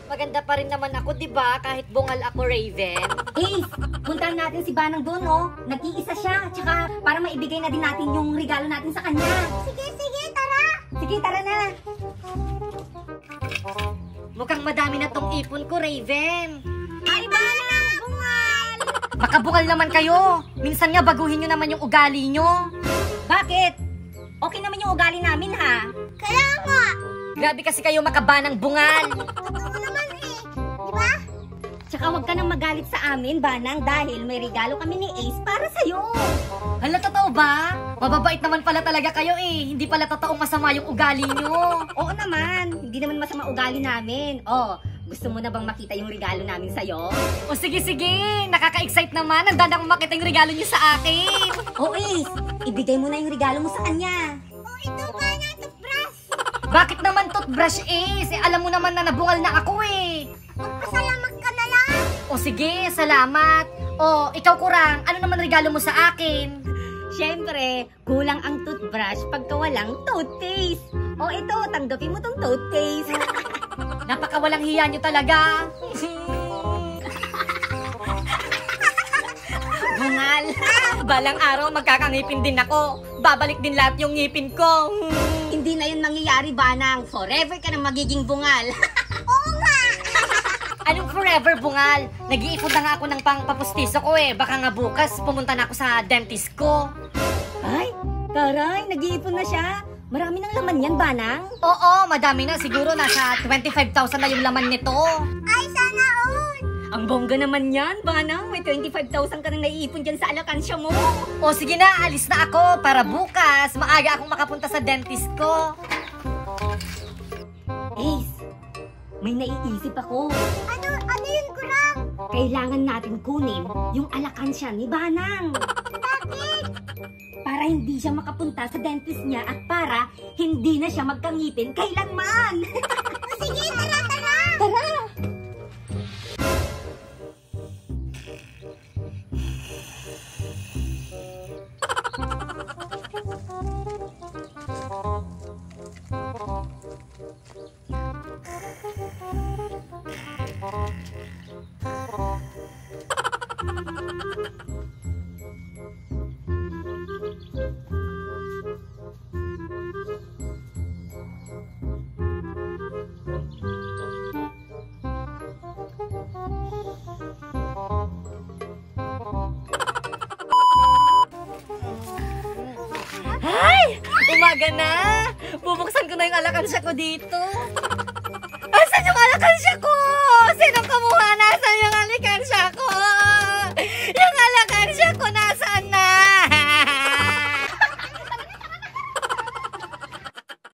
Maganda pa rin naman ako, di ba? Kahit bungal ako, Raven. Ace, puntahan natin si Banang doon, oh. Nag-iisa siya. Tsaka para maibigay na din natin yung regalo natin sa kanya. Sige, tara. Sige, tara na. Mukhang madami na tong ipon ko, Raven. Ay, Banang, bungal! Baka bungal naman kayo. Minsan nga baguhin nyo naman yung ugali nyo. Bakit? Okay naman yung ugali namin, ha? Kaya nga. Grabe kasi kayo makabanang bungal. Totoo naman eh. Di ba? Tsaka huwag ka nang magalit sa amin, Banang, dahil may regalo kami ni Ace para sa'yo. Hala, totoo ba? Mababait naman pala talaga kayo eh. Hindi pala totoong masama yung ugali nyo. Oo naman, hindi naman masama ugali namin. Oh, gusto mo na bang makita yung regalo namin sa'yo? O sige. Nakaka-excite naman. Nandang akong makita yung regalo nyo sa akin. Oh, Ace, ibigay mo na yung regalo mo sa kanya. Oh, ito ba na toothbrush? Bakit naman toothbrush Ace? Eh, alam mo naman na nabungal na ako eh. Magpasalamat ka na lang. O sige, salamat. O, ikaw Kurang, ano naman regalo mo sa akin? Siyempre, kulang ang toothbrush pagka walang toothpaste. O ito, tanggapin mo tong toothpaste. Napakawalang hiya nyo talaga. Bungal. Balang araw magkakangipin din ako. Babalik din lahat yung ngipin ko. Hindi na yun mangyayari, Banang. Forever ka na magiging bungal. Oo nga. Anong forever bungal? Nag-iipon na nga ako ng pangpapustiso ko eh. Baka nga bukas pumunta na ako sa dentist ko. Ay, taray, nag-iipon na siya. Marami ng laman yan, Banang. Oo, madami na. Siguro nasa 25,000 na yung laman nito. Ay, sana all. Ang bongga naman yan, Banang. May 25,000 ka nang naiipon dyan sa alakansya mo. O sige na, alis na ako para bukas maaga akong makapunta sa dentist ko. Ace, may naiisip ako. Ano yun, Kurang? Kailangan natin kunin yung alakansya ni Banang. Bakit? Para hindi siya makapunta sa dentist niya at para hindi na siya magkangipin kailanman. Sige, tara. Tara! Ay! Umaga na! Bubuksan ko na yung alakansya ko dito. Asan yung alakansya ko?